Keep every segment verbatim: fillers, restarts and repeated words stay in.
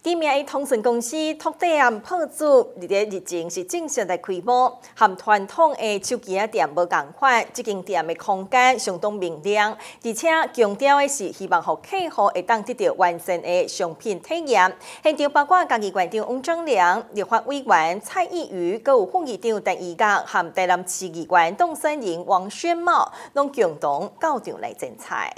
知名的通讯公司拓展破主，日日前是正式来开幕，和传统的手机店无同款，这间店的空间相当明亮，而且强调的是希望让客户会当得到完善的商品体验。现场包括嘉义县长翁章良、立法委员蔡意瑜，佮有副议长陈宜甲和台南市议员董森仁、王宣茂，拢共同到场来赠菜。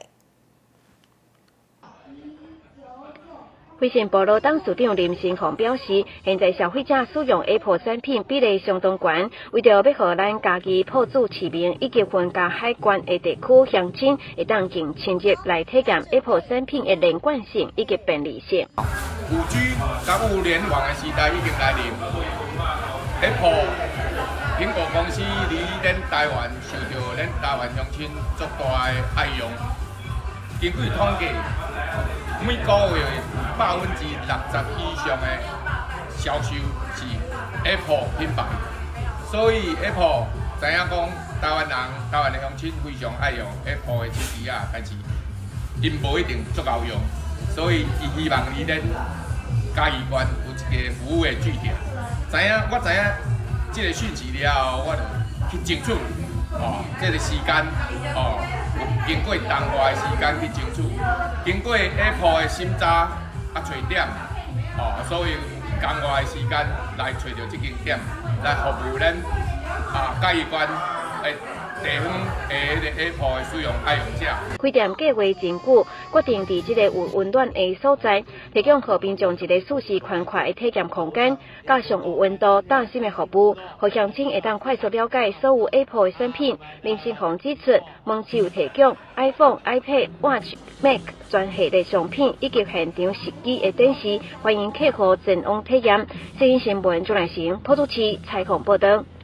微信部落董事长林新宏表示，现在消费者使用 Apple 产品比例相当高，为着要让咱家己铺子市民以及分家海关的地区乡亲会当更亲切来体验 Apple 产品的连贯性以及便利性。 五 G 甲物联网的时代已经来临 ，Apple 苹果公司离咱台湾受到咱台湾乡亲足大的爱用。根据统计，每个月百分之六十以上的销售是 Apple 品牌，所以 Apple 知影讲台湾人、台湾的乡亲非常爱用 Apple 的手机啊，但是因无一定足够用，所以伊希望离咱嘉义县有一个服务的据点。知影我知影这个讯息了后，我就去争取哦，这个时间哦。 经过长外的时间去争取，经过 Apple 的审查啊找点，哦，所以长外的时间来找到这间店，来服务咱啊嘉义县的地方的迄个 Apple 的使用爱用者。 开店计划真久，决定伫这个有温暖的所在，提供给民众一个舒适宽阔的体验空间，加上有温度、大心的服务，互乡亲会当快速了解所有 Apple 的产品。林新宏指出，门市有提供 iPhone、iPad、Watch、Mac 全系列商品以及现场实机的展示，欢迎客户前往体验。新闻新闻朱来成，普主持采访报道。